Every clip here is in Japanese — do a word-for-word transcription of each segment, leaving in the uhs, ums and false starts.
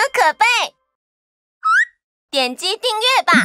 可悲。点击订阅吧。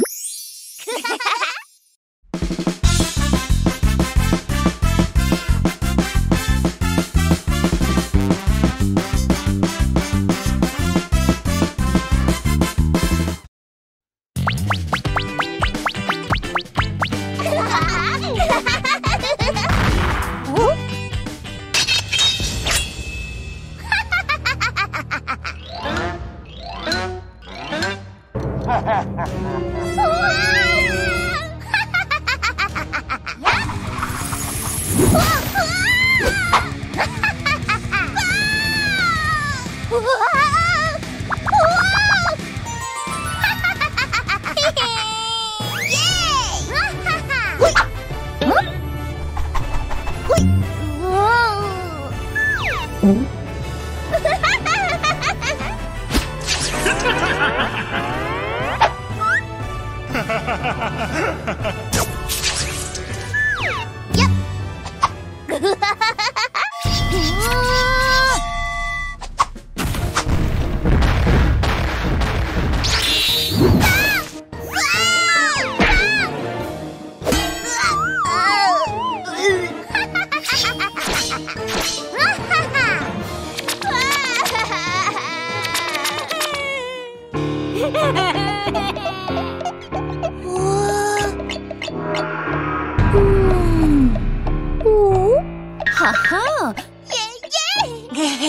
哈哈， 耶耶！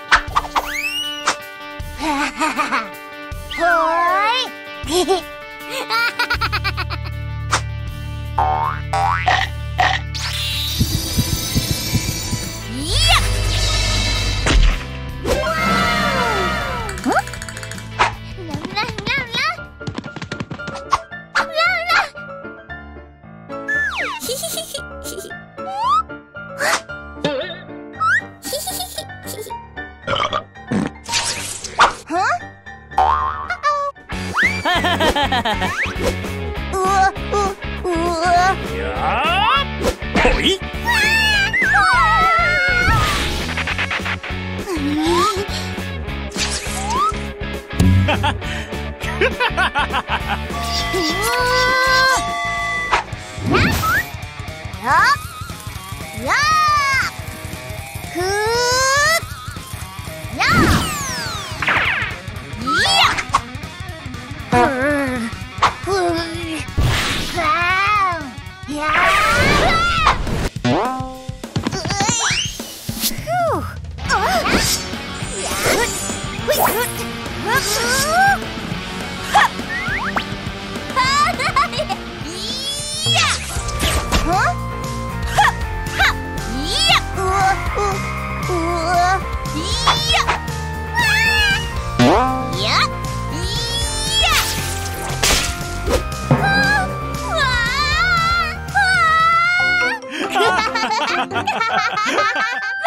哈哈哈哈！喂，嘿嘿，哈哈哈哈！呀！哇！嗯？啦啦啦啦！啦啦！嘿嘿嘿嘿嘿嘿！呃呃呃！ 呀！嘿！哈哈！哈哈哈哈哈！ 呀！呀！呵！呀！呀！嗯，嗯，啊，呀，呃，呼，啊，呀，喂，啊，哈，哈哈哈，呀，啊，哈，哈，呀，呃呃呃，呀，啊，呀。哈哈哈哈哈！